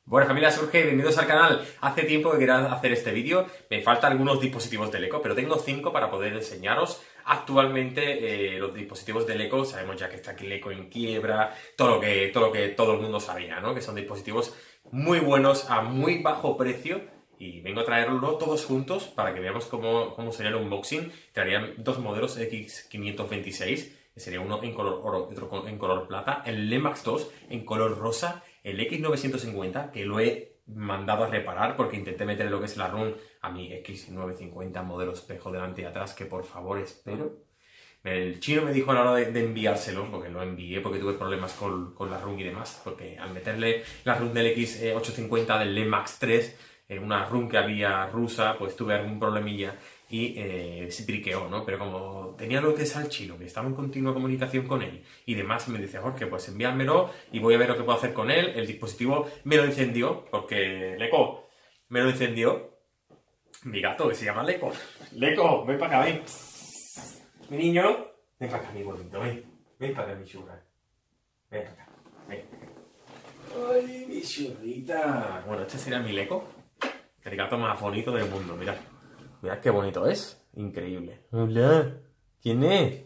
Bueno familia Surge, bienvenidos al canal. Hace tiempo que quería hacer este vídeo, me faltan algunos dispositivos del Eco, pero tengo 5 para poder enseñaros. Actualmente los dispositivos del Eco, sabemos ya que está aquí el Eco en quiebra, todo lo que todo el mundo sabía, ¿no? Que son dispositivos muy buenos a muy bajo precio y vengo a traerlo todos juntos para que veamos cómo sería el unboxing. Traerían dos modelos X526, que sería uno en color oro y otro en color plata, el LEMAX 2 en color rosa, el X950, que lo he mandado a reparar porque intenté meter lo que es la ROM a mi X950 modelo espejo delante y atrás, que por favor espero. El chino me dijo a la hora de enviárselo, porque lo envié porque tuve problemas con la ROM y demás, porque al meterle la ROM del X850 del LEMAX 3, una ROM que había rusa, pues tuve algún problemilla y se triqueó, ¿no? Pero como tenía lo que es al chino, que estaba en continua comunicación con él y demás, me dice, Jorge, pues envíamelo y voy a ver lo que puedo hacer con él. El dispositivo me lo encendió, porque Leco me lo encendió. Mi gato, que se llama Leco. Leco, ven para acá, ven. Mi niño, ven para acá, mi bonito, ven. Ven para acá, mi churra. Ven para acá, ven. Ay, mi churrita. Bueno, este sería mi Leco, el gato más bonito del mundo, mirad. Mirad qué bonito es. Increíble. Hola. ¿Quién es?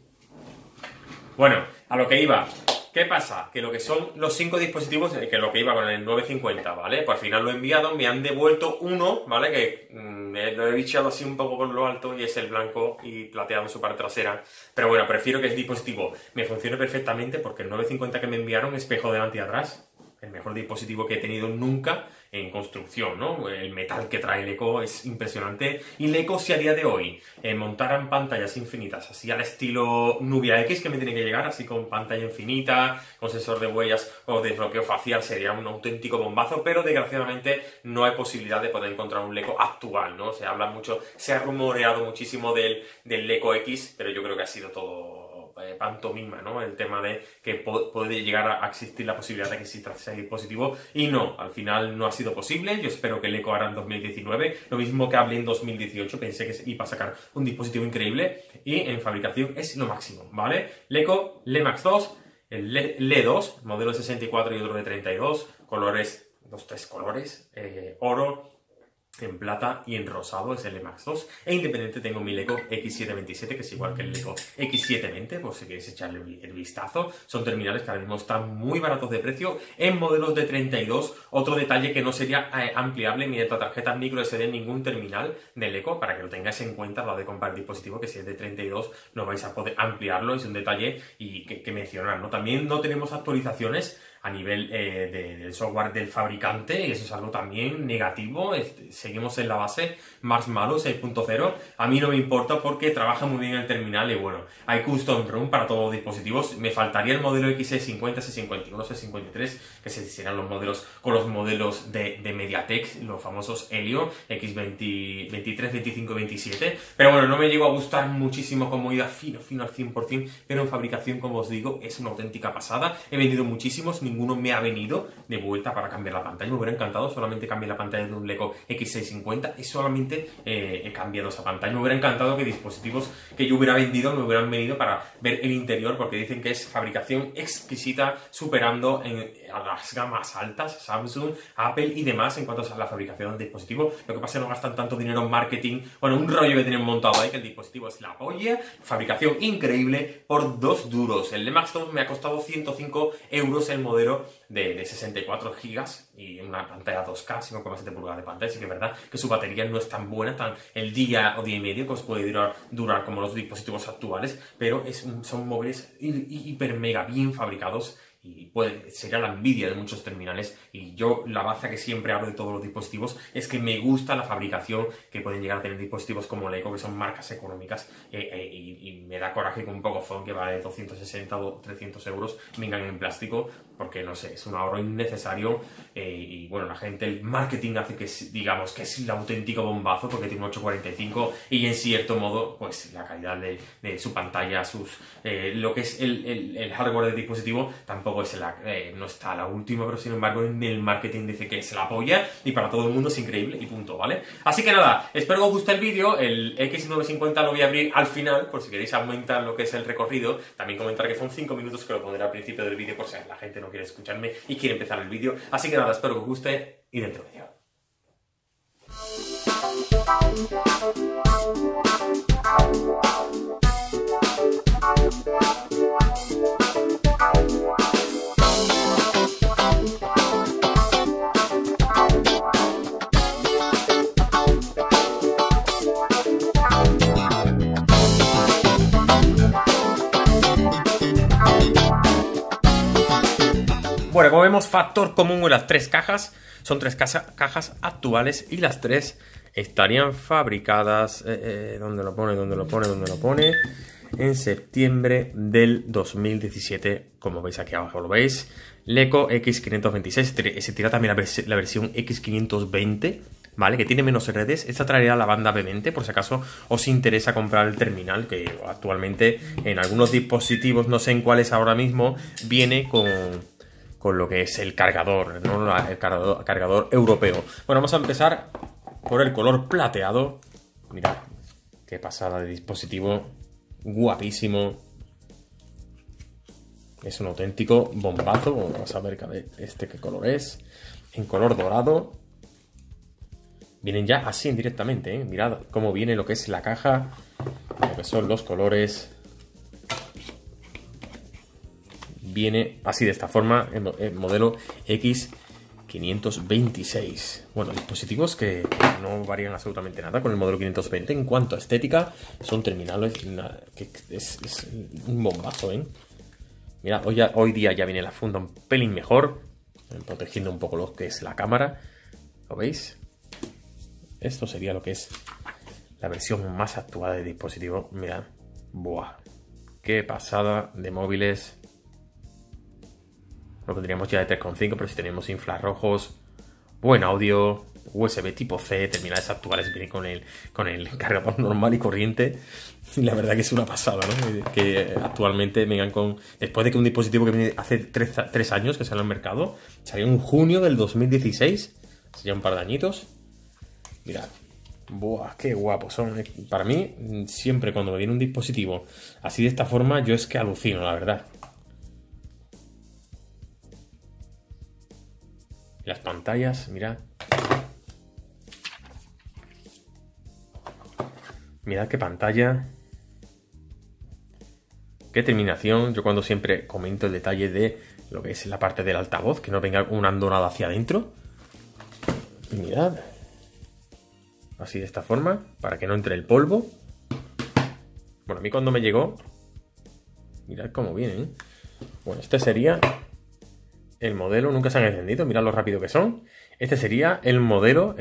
Bueno, a lo que iba. ¿Qué pasa? Que lo que son los 5 dispositivos, que lo que iba con el 950, ¿vale? Pues al final lo he enviado, me han devuelto uno, ¿vale? Que lo he bicheado así un poco por lo alto y es el blanco y plateado en su parte trasera. Pero bueno, prefiero que el dispositivo me funcione perfectamente porque el 950 que me enviaron, espejo delante y atrás. El mejor dispositivo que he tenido nunca en construcción, ¿no? El metal que trae el Eco es impresionante. Y el Eco, si a día de hoy montaran pantallas infinitas, así al estilo Nubia X, que me tiene que llegar, así con pantalla infinita, con sensor de huellas o desbloqueo facial, sería un auténtico bombazo, pero desgraciadamente no hay posibilidad de poder encontrar un Eco actual, ¿no? Se habla mucho, se ha rumoreado muchísimo del Eco X, pero yo creo que ha sido todo pantomima, ¿no? El tema de que puede llegar a existir la posibilidad de que exista ese dispositivo y no, al final no ha sido posible. Yo espero que el Eco hará en 2019, lo mismo que hablé en 2018, pensé que iba a sacar un dispositivo increíble y en fabricación es lo máximo, ¿vale? El Eco, LEMAX 2, el LE2, modelo 64 y otro de 32, colores, tres colores, oro, en plata y en rosado, es el LEMAX 2. E independiente tengo mi Leco X727, que es igual que el Leco X720, por si queréis echarle el vistazo. Son terminales que ahora mismo están muy baratos de precio en modelos de 32. Otro detalle que no sería ampliable mediante tarjetas micro SD en ningún terminal del Eco, para que lo tengáis en cuenta a la hora de comprar el dispositivo, que si es de 32 no vais a poder ampliarlo. Es un detalle y que mencionar, ¿no? También no tenemos actualizaciones a nivel del software del fabricante, y eso es algo también negativo. Seguimos en la base Marshmallow 6.0. A mí no me importa porque trabaja muy bien el terminal y bueno, hay custom ROM para todos los dispositivos. Me faltaría el modelo X650, C51, C53, que serán los modelos con los modelos de MediaTek, los famosos Helio X20, 23, 25 y 27. Pero bueno, no me llegó a gustar muchísimo como iba fino al 100%, pero en fabricación, como os digo, es una auténtica pasada. He vendido muchísimos, ninguno me ha venido de vuelta para cambiar la pantalla. Me hubiera encantado, solamente cambié la pantalla de un Leco X650 y solamente he cambiado esa pantalla. Me hubiera encantado que dispositivos que yo hubiera vendido me hubieran venido para ver el interior, porque dicen que es fabricación exquisita, superando a las gamas altas, Samsung, Apple y demás en cuanto a la fabricación del dispositivo. Lo que pasa es que no gastan tanto dinero en marketing. Bueno, un rollo que tienen montado ahí, que el dispositivo es la polla. Fabricación increíble por 2 duros. El LEMAX 2 me ha costado 105 euros el modelo de 64 GB y una pantalla 2K, 5,7 pulgadas de pantalla. Sí que es verdad que su batería no es tan buena, tan el día o día y medio que os puede durar como los dispositivos actuales, pero son móviles hiper mega bien fabricados y sería la envidia de muchos terminales. Y yo, la baza que siempre hablo de todos los dispositivos es que me gusta la fabricación que pueden llegar a tener dispositivos como el Eco, que son marcas económicas, y me da coraje que un Pocophone que vale 260 o 300 euros vengan en plástico, porque no sé, es un ahorro innecesario. Y bueno, la gente, el marketing hace que digamos que es el auténtico bombazo porque tiene un 845 y en cierto modo pues la calidad de su pantalla, lo que es el hardware del dispositivo tampoco es no está a la última, pero sin embargo en el marketing dice que es la polla y para todo el mundo es increíble y punto, ¿vale? Así que nada, espero que os guste el vídeo. El X950 lo voy a abrir al final por si queréis aumentar lo que es el recorrido. También comentar que son 5 minutos, que lo pondré al principio del vídeo por si la gente no quiere escucharme y quiere empezar el vídeo. Así que nada, espero que os guste. y dentro de ello. Bueno, como vemos, factor común en las tres cajas. Son tres cajas actuales y las tres estarían fabricadas... ¿Dónde lo pone? ¿Dónde lo pone? ¿Dónde lo pone? En septiembre del 2017, como veis aquí abajo, ¿lo veis? Leco X526, se tira también la versión X520, ¿vale? Que tiene menos redes. Esta traerá la banda B20, por si acaso os interesa comprar el terminal, que actualmente en algunos dispositivos, no sé en cuáles ahora mismo, viene con lo que es el cargador, ¿no? El cargador europeo. Bueno, vamos a empezar por el color plateado. Mirad, qué pasada de dispositivo. Guapísimo. Es un auténtico bombazo. Vamos a ver qué color es. En color dorado. Vienen ya así directamente, ¿eh? Mirad cómo viene lo que es la caja, lo que son los colores. Viene así de esta forma el modelo X526. Bueno, dispositivos que no varían absolutamente nada con el modelo 520 en cuanto a estética. Son terminales, que es un bombazo, ¿eh? Mirad, hoy día ya viene la funda un pelín mejor, protegiendo un poco lo que es la cámara. ¿Lo veis? Esto sería lo que es la versión más actual del dispositivo. Mirad, ¡buah! ¡Qué pasada de móviles! Lo tendríamos ya de 3,5, pero si tenemos infrarrojos, buen audio, USB tipo C, terminales actuales vienen con el cargador normal y corriente. Y la verdad que es una pasada, ¿no? Que actualmente vengan con... Después de que un dispositivo que viene hace 3 años que salió al mercado, salió en junio del 2016, hace ya un par de añitos. Mirad, ¡buah! ¡Qué guapos son! Para mí, siempre cuando me viene un dispositivo así de esta forma, yo es que alucino, la verdad. Las pantallas, mirad. Mirad qué pantalla. Qué terminación. Yo cuando siempre comento el detalle de lo que es la parte del altavoz, que no venga un andonado hacia adentro. Y mirad. Así de esta forma, para que no entre el polvo. Bueno, a mí cuando me llegó... Mirad cómo viene, ¿eh? Bueno, este sería... El modelo, nunca se han encendido, mirad lo rápido que son. Este sería el modelo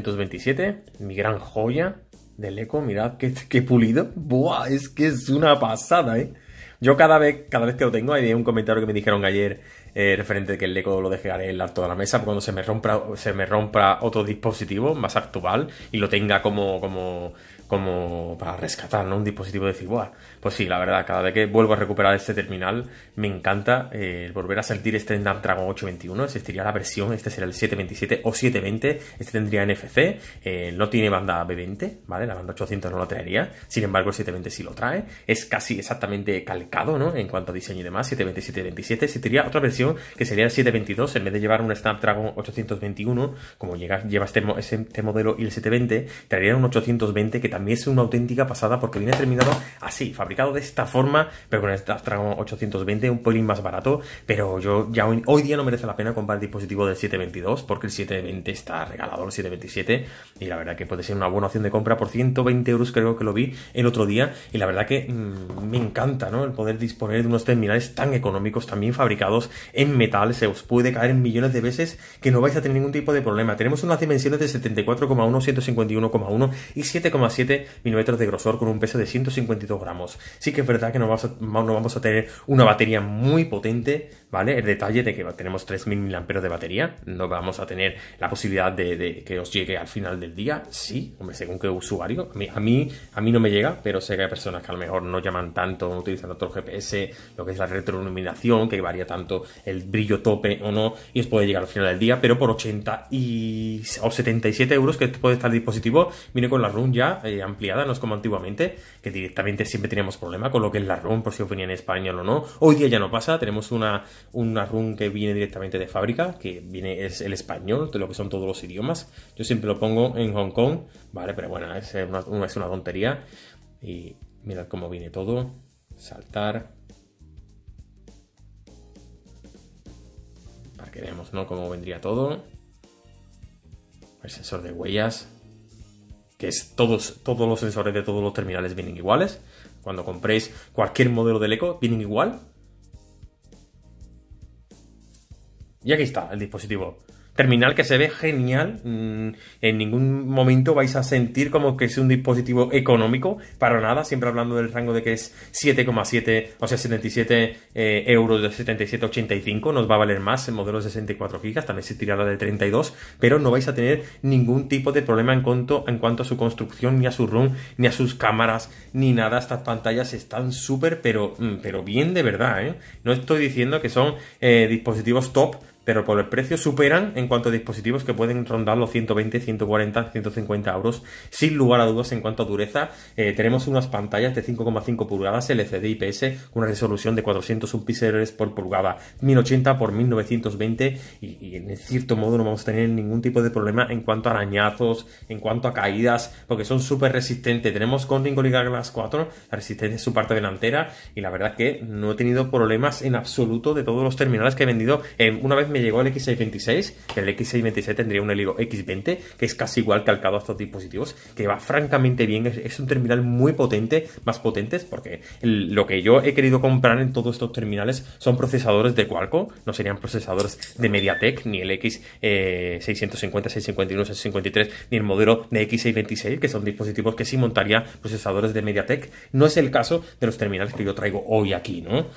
X527, mi gran joya del Eco. Mirad qué pulido. ¡Buah! Es que es una pasada, ¿eh? Yo cada vez que lo tengo, hay un comentario que me dijeron ayer referente de que el Eco lo dejaré en toda la mesa cuando se me rompa otro dispositivo más actual y lo tenga como para rescatar, ¿no? Un dispositivo de decir, ¡buah! Pues sí, la verdad, cada vez que vuelvo a recuperar este terminal, me encanta volver a sentir este Snapdragon 821. Existiría la versión, este será el 727 o 720, este tendría NFC, no tiene banda B20, ¿vale? La banda 800 no lo traería, sin embargo el 720 sí lo trae, es casi exactamente calcado, ¿no? En cuanto a diseño y demás, 720, 727, existiría otra versión que sería el 722, en vez de llevar un Snapdragon 821, como lleva este modelo y el 720, traería un 820 que también es una auténtica pasada porque viene terminado así, fabricado de esta forma, pero con el Snapdragon 820, un pelín más barato, pero yo ya hoy día no merece la pena comprar el dispositivo del 722 porque el 720 está regalado, el 727, y la verdad que puede ser una buena opción de compra por 120 euros, creo que lo vi el otro día, y la verdad que me encanta, ¿no? El poder disponer de unos terminales tan económicos, también fabricados en metal, se os puede caer en millones de veces que no vais a tener ningún tipo de problema. Tenemos unas dimensiones de 74,1, 151,1 y 7,7 milímetros de grosor con un peso de 152 gramos. Sí que es verdad que no vamos a tener una batería muy potente, ¿vale? El detalle de que tenemos 3000 mAh de batería, no vamos a tener la posibilidad de que os llegue al final del día, sí, hombre, según qué usuario. A mí no me llega, pero sé que hay personas que a lo mejor no llaman tanto, no utilizan tanto el GPS, lo que es la retroiluminación, que varía tanto el brillo tope o no, y os puede llegar al final del día, pero por 80 o 77 euros que puede estar el dispositivo, viene con la ROM ya ampliada, no es como antiguamente, que directamente siempre teníamos problema con lo que es la ROM, por si os venía en español o no. Hoy día ya no pasa, tenemos una una ROM que viene directamente de fábrica, que viene es el español, de lo que son todos los idiomas. Yo siempre lo pongo en Hong Kong, ¿vale? Pero bueno, es una tontería. Y mirad cómo viene todo. Saltar. Para que veamos, ¿no? Cómo vendría todo. El sensor de huellas. Que es todos los sensores de todos los terminales vienen iguales. Cuando compréis cualquier modelo del Eco, vienen igual. Y aquí está el dispositivo. Terminal que se ve genial. En ningún momento vais a sentir como que es un dispositivo económico. Para nada. Siempre hablando del rango de que es 7,7, o sea, 77 euros de 77,85. Nos va a valer más en modelos de 64 GB. También existirá la de 32. Pero no vais a tener ningún tipo de problema en cuanto a su construcción, ni a su ROM, ni a sus cámaras, ni nada. Estas pantallas están súper, pero bien de verdad, ¿eh? No estoy diciendo que son dispositivos top, pero por el precio superan en cuanto a dispositivos que pueden rondar los 120, 140, 150 euros, sin lugar a dudas. En cuanto a dureza, tenemos unas pantallas de 5,5 pulgadas LCD IPS con una resolución de 401 píxeles por pulgada, 1080 x 1920, y en cierto modo no vamos a tener ningún tipo de problema en cuanto a arañazos, en cuanto a caídas, porque son súper resistentes. Tenemos con Gorilla Glass 4 la resistencia en su parte delantera, y la verdad que no he tenido problemas en absoluto de todos los terminales que he vendido. Una vez me llegó el X626, que el X626 tendría un Helio X20, que es casi igual calcado a estos dispositivos, que va francamente bien. Es un terminal muy potente, más potentes, porque lo que yo he querido comprar en todos estos terminales son procesadores de Qualcomm, no serían procesadores de MediaTek, ni el X650, 651, 653, ni el modelo de X626, que son dispositivos que sí montaría procesadores de MediaTek. No es el caso de los terminales que yo traigo hoy aquí, ¿no?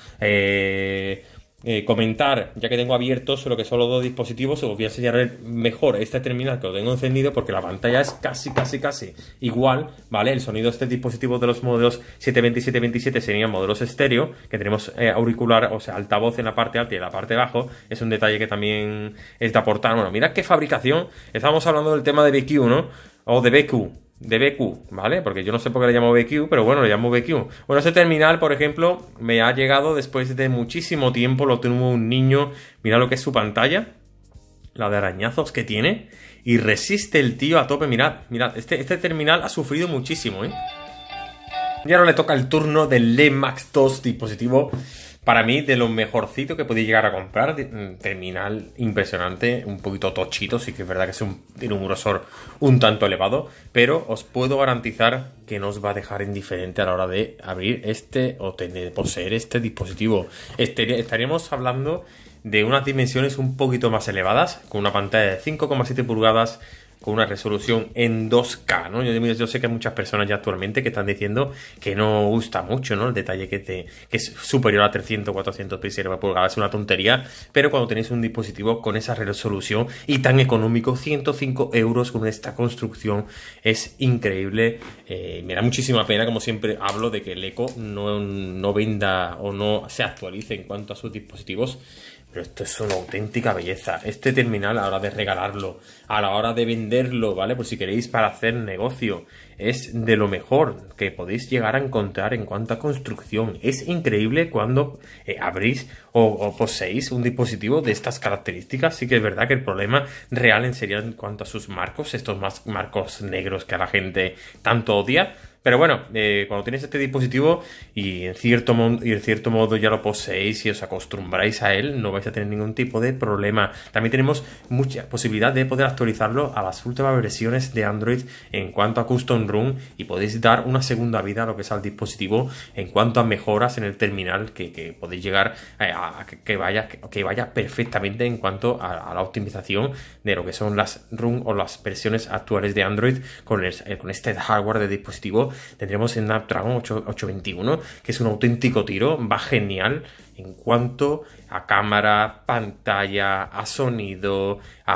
Comentar, ya que tengo abiertos lo que son los dos dispositivos, os voy a enseñar mejor este terminal que lo tengo encendido, porque la pantalla es casi igual, ¿vale? El sonido de este dispositivo de los modelos 720 y 727 serían modelos estéreo, que tenemos auricular, o sea, altavoz en la parte alta y en la parte de abajo. Es un detalle que también es de aportar. Bueno, mirad qué fabricación. Estábamos hablando del tema de BQ, ¿no? O de BQ. De BQ, ¿vale? Porque yo no sé por qué le llamo BQ, pero bueno, le llamo BQ. Bueno, este terminal, por ejemplo, me ha llegado después de muchísimo tiempo. Lo tuvo un niño. Mirad lo que es su pantalla, la de arañazos que tiene, y resiste el tío a tope. Mirad, este terminal ha sufrido muchísimo, ¿eh? Y ahora le toca el turno del Le Max 2, dispositivo para mí de lo mejorcito que podéis llegar a comprar. Terminal impresionante, un poquito tochito, sí que es verdad que tiene un grosor un tanto elevado, pero os puedo garantizar que no os va a dejar indiferente a la hora de abrir o poseer este dispositivo. Estaríamos hablando de unas dimensiones un poquito más elevadas, con una pantalla de 5,7 pulgadas, con una resolución en 2K, ¿no? Yo sé que hay muchas personas ya actualmente que están diciendo que no gusta mucho, ¿no? El detalle que es superior a 300, 400 píxeles por pulgada. Es una tontería, pero cuando tenéis un dispositivo con esa resolución y tan económico, 105 euros con esta construcción, es increíble. Me da muchísima pena, como siempre hablo, de que el Eco no venda o no se actualice en cuanto a sus dispositivos. Pero esto es una auténtica belleza. Este terminal, a la hora de regalarlo, a la hora de venderlo, ¿vale? Pues si queréis para hacer negocio, es de lo mejor que podéis llegar a encontrar en cuanto a construcción. Es increíble cuando abrís o poseéis un dispositivo de estas características. Sí que es verdad que el problema real sería en cuanto a sus marcos, estos marcos negros que a la gente tanto odia. Pero bueno, cuando tenéis este dispositivo y en cierto modo ya lo poseéis y os acostumbráis a él, no vais a tener ningún tipo de problema. También tenemos mucha posibilidad de poder actualizarlo a las últimas versiones de Android en cuanto a Custom ROM, y podéis dar una segunda vida a lo que es al dispositivo en cuanto a mejoras en el terminal, que podéis llegar a que vaya perfectamente en cuanto a la optimización de lo que son las ROM o las versiones actuales de Android con este hardware de dispositivo. Tendremos el Snapdragon 821, que es un auténtico tiro, va genial en cuanto a cámara, pantalla, a sonido,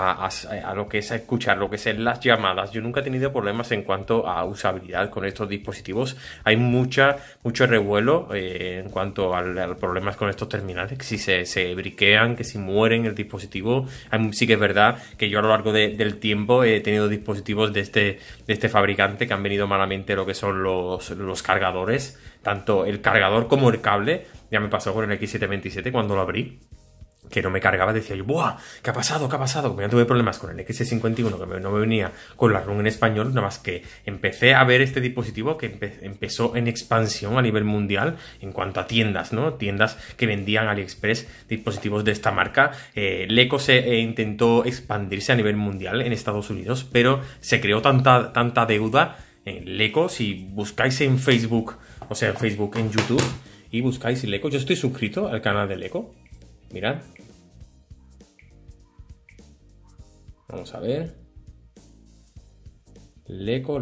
a lo que es a escuchar, lo que es las llamadas. Yo nunca he tenido problemas en cuanto a usabilidad con estos dispositivos. Hay mucho revuelo en cuanto a problemas con estos terminales, que si se briquean, que si mueren el dispositivo. Sí que es verdad que yo a lo largo del tiempo he tenido dispositivos de este fabricante que han venido malamente lo que son los cargadores, tanto el cargador como el cable. Ya me pasó con el X727 cuando lo abrí. que no me cargaba, decía yo, ¡buah! ¿Qué ha pasado? ¿Qué ha pasado? Como ya tuve problemas con el X51, que no me venía con la ROM en español, nada más que empecé a ver este dispositivo que empezó en expansión a nivel mundial en cuanto a tiendas, ¿no? Tiendas que vendían AliExpress dispositivos de esta marca. Leco se intentó expandirse a nivel mundial en Estados Unidos, pero se creó tanta deuda en Leco. Si buscáis en Facebook, o sea, en Facebook, en YouTube, y buscáis Leco, yo estoy suscrito al canal de Leco. Mirad. Vamos a ver. Leco.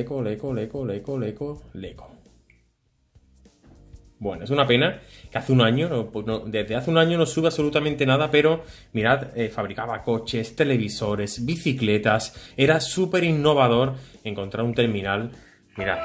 Bueno, es una pena que hace un año, desde hace un año no sube absolutamente nada, pero mirad, fabricaba coches, televisores, bicicletas, era súper innovador encontrar un terminal. Mirad.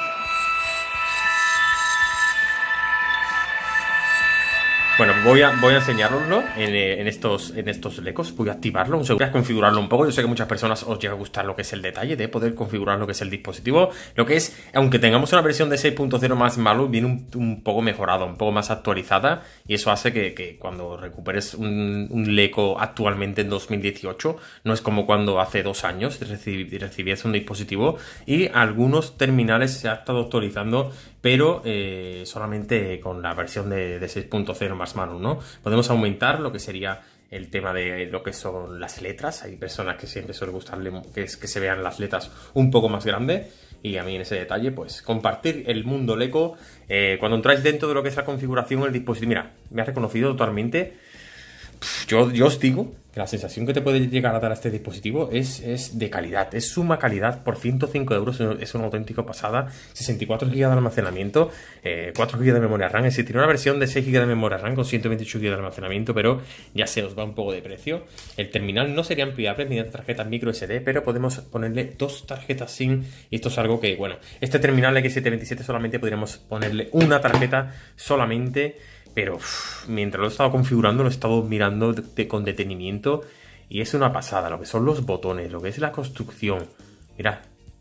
Bueno, voy a enseñároslo en estos Lecos. Voy a activarlo, voy a configurarlo un poco. Yo sé que a muchas personas os llega a gustar lo que es el detalle de poder configurar lo que es el dispositivo. Lo que es, aunque tengamos una versión de 6.0 más malo, viene un poco mejorada, un poco más actualizada. Y eso hace que cuando recuperes un Leco actualmente en 2018, no es como cuando hace 2 años recibías un dispositivo. Y algunos terminales se ha estado actualizando, pero solamente con la versión de 6.0 más malo, ¿no? Podemos aumentar lo que sería el tema de lo que son las letras. Hay personas que siempre suele gustarle que se vean las letras un poco más grandes, y a mí en ese detalle, pues compartir el mundo Leco. Cuando entráis dentro de lo que es la configuración del dispositivo, mira, me ha reconocido totalmente. Yo os digo que la sensación que te puede llegar a dar a este dispositivo es de calidad, es suma calidad. Por 105 euros es una auténtica pasada. 64 GB de almacenamiento, 4 GB de memoria RAM. Es decir, tiene una versión de 6 GB de memoria RAM con 128 GB de almacenamiento, pero ya se os va un poco de precio. El terminal no sería ampliable mediante tarjetas micro SD, pero podemos ponerle 2 tarjetas SIM, y esto es algo que, bueno, este terminal X727 solamente podríamos ponerle una tarjeta solamente. Pero mientras lo he estado configurando, lo he estado mirando con detenimiento, y es una pasada lo que son los botones, lo que es la construcción. Mirad.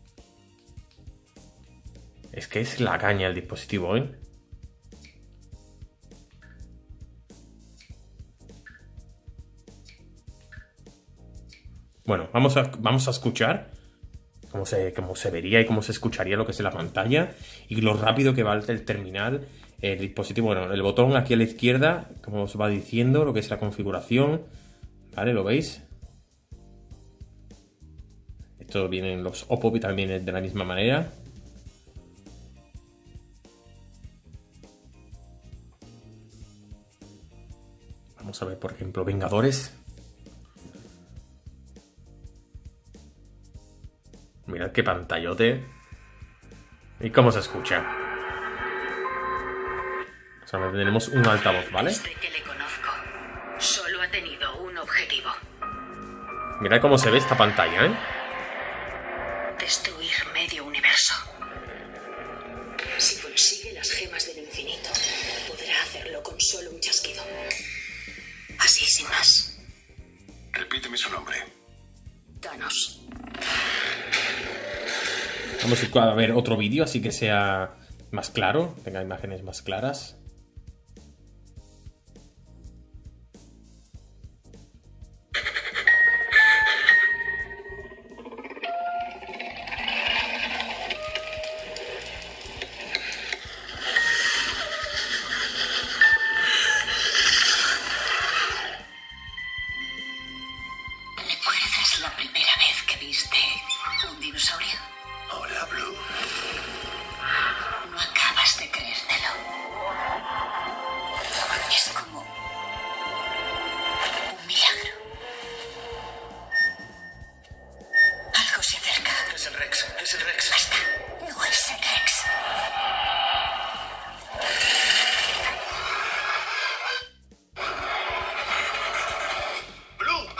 Es que es la caña el dispositivo, ¿eh? Bueno, vamos a escuchar cómo se vería y cómo se escucharía lo que es la pantalla y lo rápido que va el terminal. El dispositivo, bueno, el botón aquí a la izquierda, como os va diciendo, lo que es la configuración, ¿vale? ¿Lo veis? Esto viene en los Oppo y también de la misma manera. Vamos a ver, por ejemplo, Vengadores. Mirad qué pantallote. ¿Y cómo se escucha? Tenemos un altavoz, ¿vale? Desde que le conozco, solo ha tenido un objetivo. Mirad cómo se ve esta pantalla, ¿eh? Destruir medio universo. Si consigue las gemas del infinito, podrá hacerlo con solo un chasquido. Así, sin más. Repíteme su nombre. Thanos. Vamos a ver otro vídeo, así que sea más claro, tenga imágenes más claras. ¿Recuerdas la primera vez que viste un dinosaurio? Hola, Blue. No acabas de creértelo. Es como un milagro. Algo se acerca. Es el Rex. Es el Rex. Basta. No es el Rex. Blue.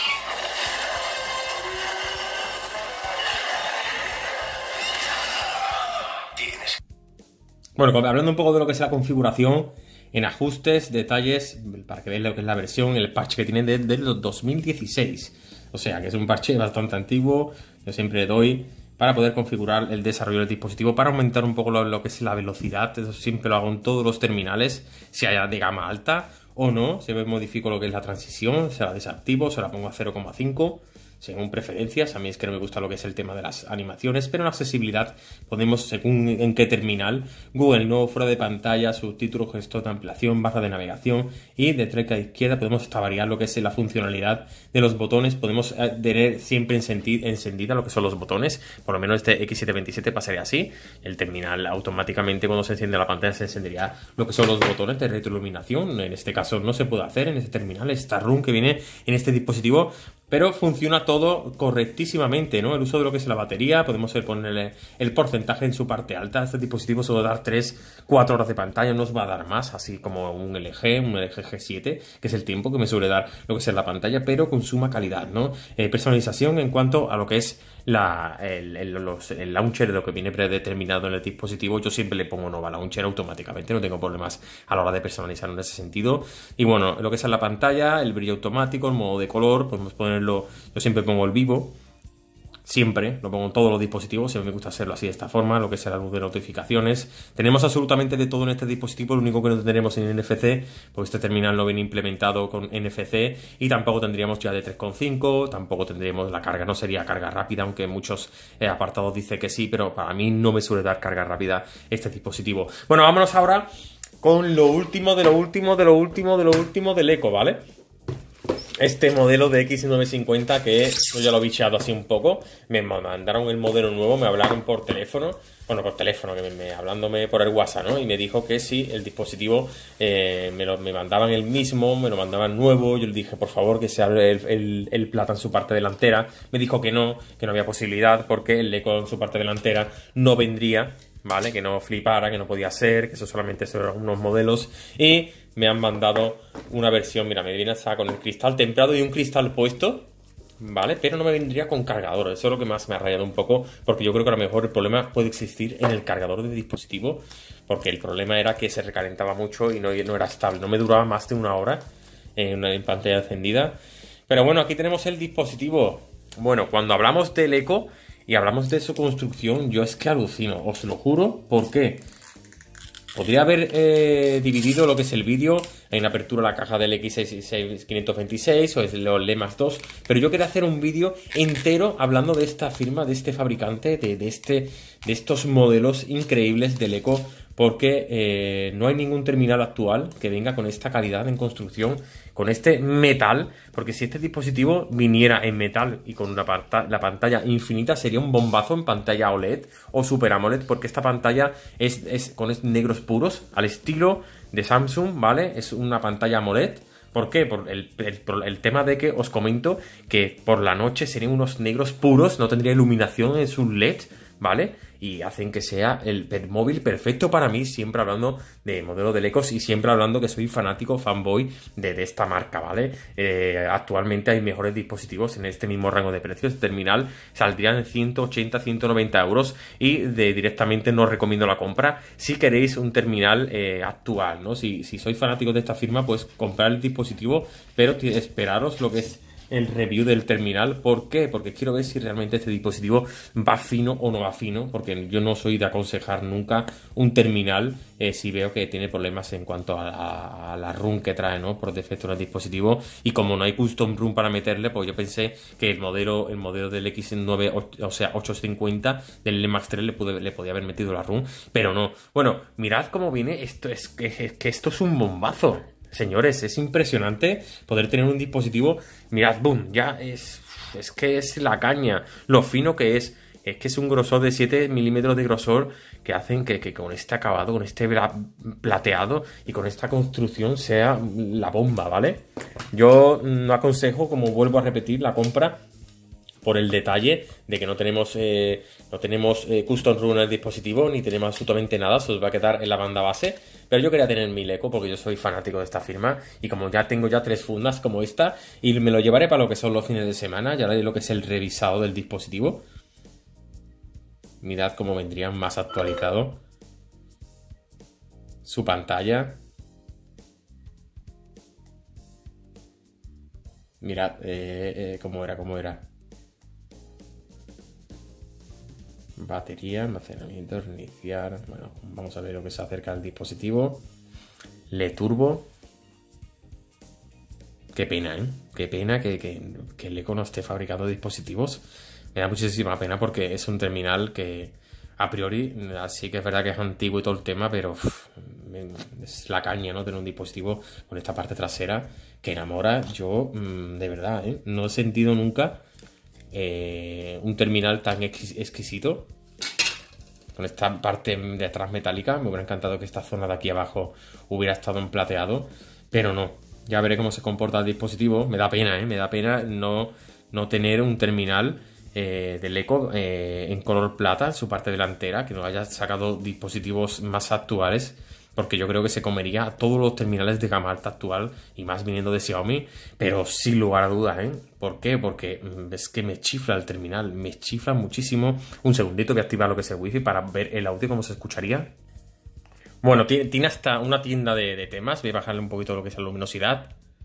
Tienes. Bueno, hablando un poco de lo que es la configuración, en ajustes, detalles, para que veáis lo que es la versión, el parche que tiene desde el 2016. O sea, que es un parche bastante antiguo. Yo siempre doy para poder configurar el desarrollo del dispositivo, para aumentar un poco lo que es la velocidad. Eso siempre lo hago en todos los terminales, sea de gama alta o no. Se modifico lo que es la transición, se la desactivo, se la pongo a 0,5. Según preferencias, a mí es que no me gusta lo que es el tema de las animaciones, pero en accesibilidad podemos, según en qué terminal, Google No, fuera de pantalla, subtítulos, gestor de ampliación, barra de navegación y de derecha a izquierda podemos hasta variar lo que es la funcionalidad de los botones. Podemos tener siempre encendida lo que son los botones, por lo menos este X727 pasaría así. El terminal automáticamente cuando se enciende la pantalla se encendería lo que son los botones de retroiluminación. En este caso no se puede hacer en este terminal, esta RUM que viene en este dispositivo, pero funciona todo correctísimamente, ¿no? El uso de lo que es la batería, podemos ponerle el porcentaje en su parte alta. Este dispositivo suele dar 3-4 horas de pantalla, no os va a dar más, así como un LG G7, que es el tiempo que me suele dar lo que es la pantalla, pero con suma calidad, ¿no? Personalización en cuanto a lo que es el launcher, de lo que viene predeterminado en el dispositivo. Yo siempre le pongo Nova Launcher automáticamente, no tengo problemas a la hora de personalizar en ese sentido. Y bueno, lo que es la pantalla, el brillo automático, el modo de color, podemos ponerlo, yo siempre pongo el vivo. Siempre, lo pongo en todos los dispositivos, siempre me gusta hacerlo así de esta forma, lo que es la luz de notificaciones. Tenemos absolutamente de todo en este dispositivo, lo único que no tendremos en NFC, porque este terminal no viene implementado con NFC, y tampoco tendríamos ya de 3,5, tampoco tendríamos la carga, no sería carga rápida, aunque en muchos apartados dice que sí, pero para mí no me suele dar carga rápida este dispositivo. Bueno, vámonos ahora con lo último del Eco, ¿vale? Este modelo de X950 que yo ya lo he bicheado así un poco. Me mandaron el modelo nuevo, me hablaron por teléfono. Bueno, por teléfono, que hablándome por el WhatsApp, ¿no? Y me dijo que sí, el dispositivo me mandaban el mismo, me lo mandaban nuevo. Yo le dije, por favor, que se abre el plata en su parte delantera. Me dijo que no había posibilidad porque el Eco en su parte delantera no vendría, ¿vale? Que no flipara, que no podía ser, que eso solamente son unos modelos. Y me han mandado una versión, mira, me viene hasta con el cristal templado y un cristal puesto, ¿vale? Pero no me vendría con cargador. Eso es lo que más me ha rayado un poco, porque yo creo que a lo mejor el problema puede existir en el cargador de dispositivo, porque el problema era que se recalentaba mucho y no era estable, no me duraba más de una hora en pantalla encendida. Pero bueno, aquí tenemos el dispositivo. Bueno, cuando hablamos del Eco y hablamos de su construcción, yo es que alucino, os lo juro. ¿Por qué? Podría haber dividido lo que es el vídeo en apertura la caja del X6526 o el Lemas 2, pero yo quería hacer un vídeo entero hablando de esta firma, de este fabricante, de estos modelos increíbles del Eco, porque no hay ningún terminal actual que venga con esta calidad en construcción, con este metal, porque si este dispositivo viniera en metal y con la pantalla infinita, sería un bombazo en pantalla OLED o Super AMOLED, porque esta pantalla es con negros puros, al estilo de Samsung, ¿vale? Es una pantalla AMOLED. ¿Por qué? Por el tema de que os comento que por la noche serían unos negros puros, no tendría iluminación en su LED, ¿vale? Y hacen que sea el móvil perfecto para mí, siempre hablando de modelo de Ecos y siempre hablando que soy fanático, fanboy de esta marca, ¿vale? Actualmente hay mejores dispositivos en este mismo rango de precios. Este terminal saldría en 180, 190 euros y directamente no os recomiendo la compra si queréis un terminal actual, ¿no? Si sois fanáticos de esta firma, pues comprar el dispositivo, pero esperaros lo que es el review del terminal. ¿Por qué? Porque quiero ver si realmente este dispositivo va fino o no va fino, porque yo no soy de aconsejar nunca un terminal si veo que tiene problemas en cuanto a la ROM que trae, ¿no? Por defecto en el dispositivo, y como no hay custom ROM para meterle, pues yo pensé que el modelo del X9, o sea 850 del Max 3 le podía haber metido la ROM, pero no. Bueno, mirad cómo viene esto, es que esto es un bombazo. Señores, es impresionante poder tener un dispositivo. Mirad, boom, ya es que es la caña, lo fino que es que es un grosor de 7 milímetros de grosor que hacen que con este acabado, con este plateado y con esta construcción sea la bomba, ¿vale? Yo no aconsejo, como vuelvo a repetir, la compra por el detalle de que no tenemos custom ROM en el dispositivo, ni tenemos absolutamente nada, se os va a quedar en la banda base. Pero yo quería tener mi Eco porque yo soy fanático de esta firma, y como ya tengo 3 fundas como esta, y me lo llevaré para lo que son los fines de semana, ya haré lo que es el revisado del dispositivo. Mirad cómo vendría más actualizado su pantalla. Mirad cómo era. Batería, almacenamiento, reiniciar. Bueno, vamos a ver lo que se acerca al dispositivo. Le turbo. Qué pena, ¿eh? Qué pena que Eleco no esté fabricando dispositivos. Me da muchísima pena porque es un terminal que, a priori, sí que es verdad que es antiguo y todo el tema, pero es la caña, ¿no? Tener un dispositivo con esta parte trasera que enamora. Yo, de verdad, ¿eh? No he sentido nunca un terminal tan exquisito. Con esta parte de atrás metálica. Me hubiera encantado que esta zona de aquí abajo hubiera estado en plateado, pero no. Ya veré cómo se comporta el dispositivo. Me da pena, me da pena no tener un terminal de Eleco en color plata en su parte delantera, que no haya sacado dispositivos más actuales, porque yo creo que se comería a todos los terminales de gama alta actual, y más viniendo de Xiaomi, pero sin lugar a dudas, ¿Por qué? Porque es que me chifla el terminal, me chifla muchísimo. Un segundito, voy a activar lo que es el wifi para ver el audio, cómo se escucharía. Bueno, tiene hasta una tienda de temas. Voy a bajarle un poquito lo que es la luminosidad.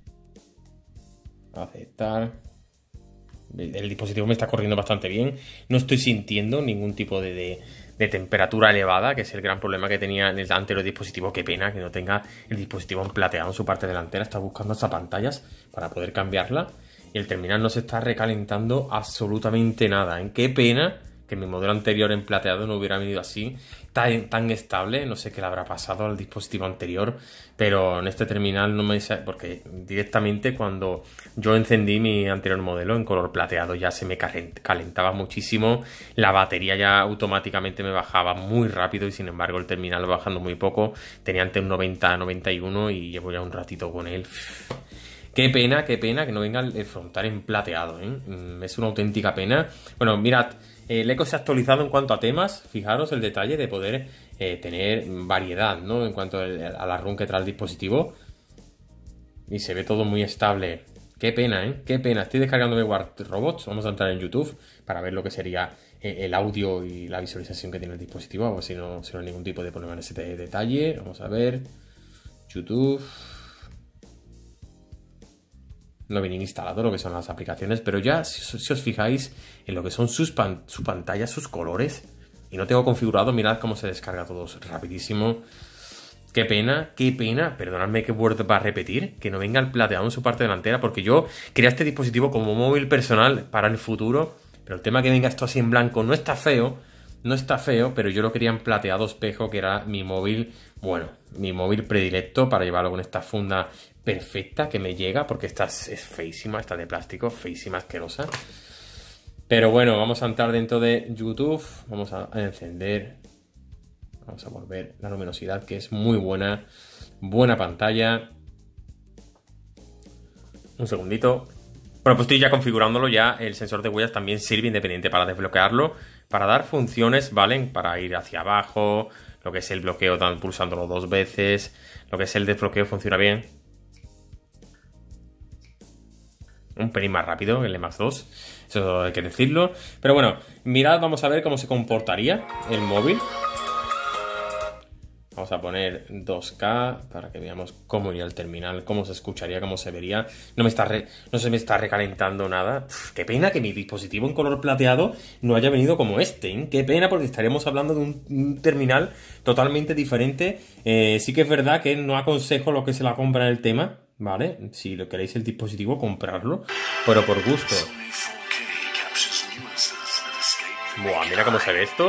Aceptar. El dispositivo me está corriendo bastante bien. No estoy sintiendo ningún tipo de temperatura elevada, que es el gran problema que tenía en el anterior dispositivo. Qué pena que no tenga el dispositivo plateado en su parte delantera. Está buscando hasta pantallas para poder cambiarla. Y el terminal no se está recalentando absolutamente nada. Qué pena que mi modelo anterior en plateado no hubiera venido así, tan estable. No sé qué le habrá pasado al dispositivo anterior, pero en este terminal no me... Porque directamente cuando yo encendí mi anterior modelo en color plateado ya se me calentaba muchísimo, la batería ya automáticamente me bajaba muy rápido, y sin embargo el terminal va bajando muy poco. Tenía antes un 90-91 y llevo ya un ratito con él. Qué pena que no venga el frontal en plateado, Es una auténtica pena. Bueno, mirad, el Eleco se ha actualizado en cuanto a temas. Fijaros el detalle de poder tener variedad, ¿no? En cuanto a la ROM que trae el dispositivo. Y se ve todo muy estable. Qué pena, Qué pena. Estoy descargándome War Robots. Vamos a entrar en YouTube para ver lo que sería el audio y la visualización que tiene el dispositivo. A ver si no hay ningún tipo de problema en ese detalle. Vamos a ver. YouTube. No viene instalado lo que son las aplicaciones, pero ya si os fijáis en lo que son su pantalla, sus colores, y no tengo configurado, mirad cómo se descarga todo rapidísimo. Qué pena, perdonadme que Word va a repetir, que no venga el plateado en su parte delantera, porque yo quería este dispositivo como móvil personal para el futuro, pero el tema que venga esto así en blanco no está feo, pero yo lo quería en plateado espejo, que era mi móvil, bueno, mi móvil predilecto para llevarlo con esta funda perfecta que me llega, porque esta es feísima, esta de plástico, feísima, asquerosa. Pero bueno, vamos a entrar dentro de YouTube, vamos a encender, vamos a volver la luminosidad, que es muy buena pantalla. Un segundito. Bueno, pues estoy ya configurándolo, ya el sensor de huellas también sirve independiente para desbloquearlo, para dar funciones, ¿vale? Para ir hacia abajo, lo que es el bloqueo pulsándolo 2 veces, lo que es el desbloqueo funciona bien. Un pelín más rápido el Max 2, eso hay que decirlo. Pero bueno, mirad, vamos a ver cómo se comportaría el móvil. Vamos a poner 2K para que veamos cómo iría el terminal, cómo se escucharía, cómo se vería. No se me está recalentando nada. Qué pena que mi dispositivo en color plateado no haya venido como este, Qué pena, porque estaríamos hablando de un terminal totalmente diferente. Sí que es verdad que no aconsejo lo que se la compra en el tema, ¿vale? Si lo queréis el dispositivo, comprarlo, pero por gusto. Buah, mira cómo se ve esto.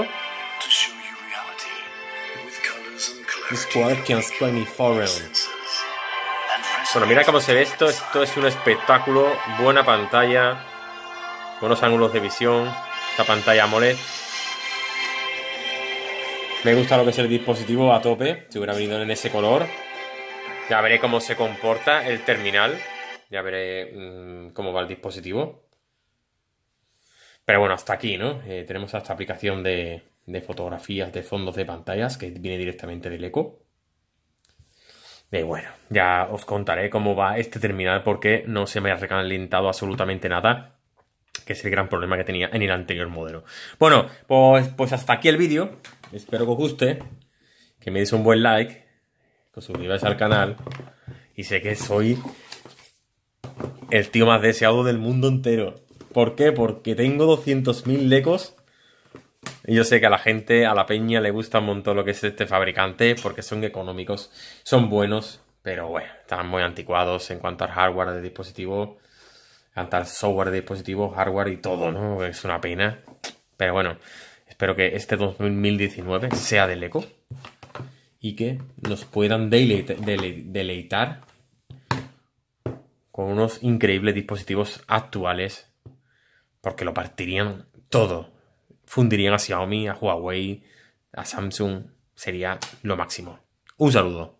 This quad can explain me foreign. Bueno, mira cómo se ve esto. Esto es un espectáculo. Buena pantalla, buenos ángulos de visión. Esta pantalla AMOLED. Me gusta lo que es el dispositivo a tope. Si hubiera venido en ese color. Ya veré cómo se comporta el terminal. Ya veré cómo va el dispositivo. Pero bueno, hasta aquí, ¿no? Tenemos esta aplicación de fotografías de fondos de pantallas que viene directamente del Eleco. Y bueno, ya os contaré cómo va este terminal, porque no se me ha recalentado absolutamente nada, que es el gran problema que tenía en el anterior modelo. Bueno, pues hasta aquí el vídeo. Espero que os guste, que me deis un buen like, que os suscribáis al canal. Y sé que soy el tío más deseado del mundo entero. ¿Por qué? Porque tengo 200.000 lecos. Y yo sé que a la gente, a la peña, le gusta un montón lo que es este fabricante, porque son económicos, son buenos, pero bueno, están muy anticuados en cuanto al hardware de dispositivo, en cuanto al software de dispositivo, hardware y todo, ¿no? Es una pena. Pero bueno, espero que este 2019 sea del eco y que nos puedan deleitar con unos increíbles dispositivos actuales, porque lo partirían todo. Fundirían a Xiaomi, a Huawei, a Samsung. Sería lo máximo. Un saludo.